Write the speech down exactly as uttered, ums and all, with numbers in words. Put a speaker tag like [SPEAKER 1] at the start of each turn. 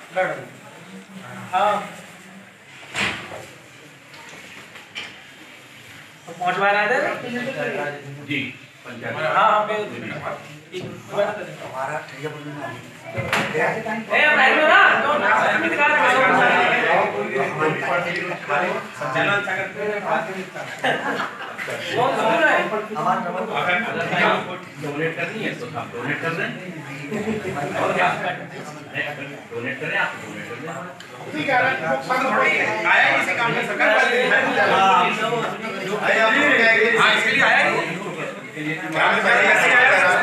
[SPEAKER 1] हाँ पहुँचवा रहा है
[SPEAKER 2] जी
[SPEAKER 1] हाँ हाँ पे
[SPEAKER 3] हमारा ठीक है
[SPEAKER 1] ए भाई में ना तो ना दिखा रहा है चैनल कौन सुन रहा है
[SPEAKER 3] हमारा
[SPEAKER 2] डोनेट करनी है तो आप डोनेट कर दें और क्या डोनेट करें आप डोनेट कर दें
[SPEAKER 4] ठीक है थोड़ी आया इसी काम में सरकार वाले आया हां इसके लिए आया नहीं